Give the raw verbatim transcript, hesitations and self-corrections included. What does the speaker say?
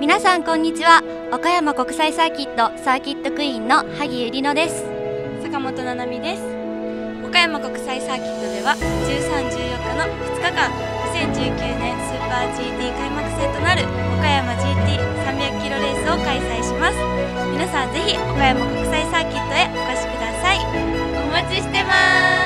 皆さんこんにちは。岡山国際サーキットサーキットクイーンの萩ゆりのです。 坂本七海です。岡山国際サーキットではじゅうさん、じゅうよっかのふつかかん、にせんじゅうきゅうねんスーパー ジーティー 開幕戦となる岡山 ジーティーさんびゃくキロレースを開催します。皆さんぜひ岡山国際サーキットへお越しください。お待ちしてます。